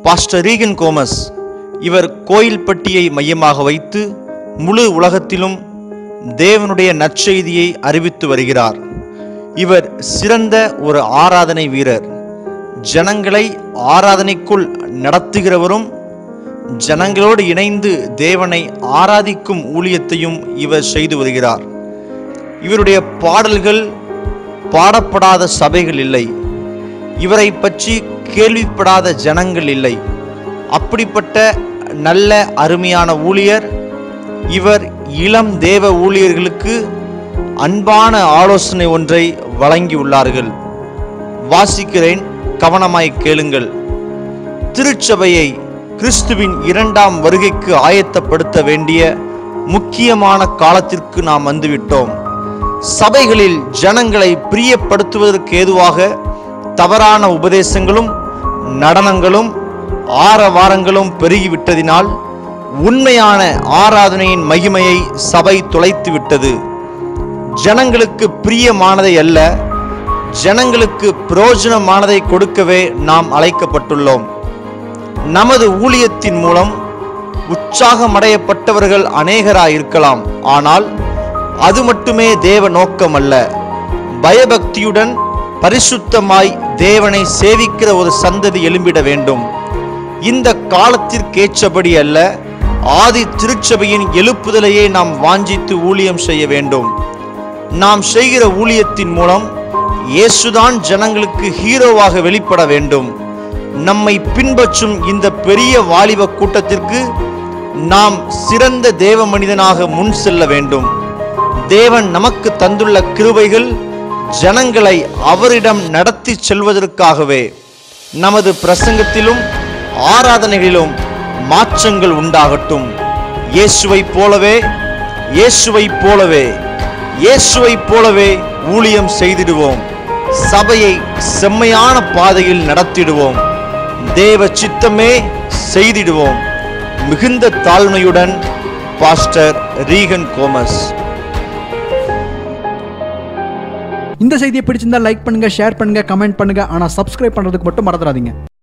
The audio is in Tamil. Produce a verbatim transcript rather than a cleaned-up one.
Pastor Reagan Gomez. இவர் கோயில்பட்டியை மையமாக வைத்து முழு உலகத்திலும் தேவனுடைய நற்செய்தியை அறிவித்து வருகிறார். இவர் சிறந்த ஒரு ஆராதனை வீரர். ஜனங்களை ஆராதனைக்குள் நடத்துகிறவரும் ஜனங்களோடு இணைந்து தேவனை ஆராதிக்கும் ஊழியத்தையும் இவர் செய்து வருகிறார். இவருடைய பாடல்கள் பாடப்படாத சபைகள் இல்லை, இவரை பற்றி கேள்விப்படாத ஜனங்கள் இல்லை. அப்படிப்பட்ட நல்ல அருமையான ஊழியர் இவர். இளம் தேவ ஊழியர்களுக்கு அன்பான ஆலோசனை ஒன்றை வழங்கியுள்ளார்கள். வாசிக்கிறேன், கவனமாய் கேளுங்கள். திருச்சபையை கிறிஸ்துவின் இரண்டாம் வருகைக்கு ஆயத்தப்படுத்த வேண்டிய முக்கியமான காலத்திற்கு நாம் வந்துவிட்டோம். சபைகளில் ஜனங்களை பிரியப்படுத்துவதற்கு ஏதுவாக தவறான உபதேசங்களும் நடனங்களும் ஆரவாரங்களும் பெருகிவிட்டதினால் உண்மையான ஆராதனையின் மகிமையை சபை தொலைத்து விட்டது. ஜனங்களுக்கு பிரியமானதை அல்ல, ஜனங்களுக்கு பிரயோஜனமானதை கொடுக்கவே நாம் அழைக்கப்பட்டுள்ளோம். நமது ஊழியத்தின் மூலம் உற்சாகமடையப்பட்டவர்கள் அநேகராயிருக்கலாம். ஆனால் அது மட்டுமே தேவ நோக்கம் அல்ல. பயபக்தியுடன் பரிசுத்தமாய் தேவனை சேவிக்கிற ஒரு சந்ததி எழும்பிட வேண்டும். இந்த காலத்திற்கேற்றபடி அல்ல, ஆதி திருச்சபையின் எழுப்புதலையே நாம் வாஞ்சித்து ஊழியம் செய்ய வேண்டும். நாம் செய்கிற ஊழியத்தின் மூலம் இயேசுதான் ஜனங்களுக்கு ஹீரோவாக வெளிப்பட வேண்டும். நம்மை பின்பற்றும் இந்த பெரிய வாலிப கூட்டத்திற்கு நாம் சிறந்த தேவ மனிதனாக முன் செல்ல வேண்டும். தேவன் நமக்கு தந்துள்ள கிருபைகள் ஜனங்களை அவரிடம் நடத்தி செல்வதற்காகவே. நமது பிரசங்கத்திலும் ஆராதனைகளிலும் மாற்றங்கள் உண்டாகட்டும். இயேசுவை போலவே இயேசுவை போலவே இயேசுவை போலவே ஊழியம் செய்திடுவோம். சபையை செம்மையான பாதையில் நடத்திடுவோம். தேவ சித்தமே செய்திடுவோம். மிகுந்த தாழ்மையுடன் பாஸ்டர் ரீகன் கோமஸ். இந்த செய்தியை பிடிச்சிருந்தா லைக் பண்ணுங்க, ஷேர் பண்ணுங்க, கமெண்ட் பண்ணுங்க. ஆனா சப்ஸ்கிரைப் பண்றதுக்கு மட்டும் மறந்துடாதீங்க.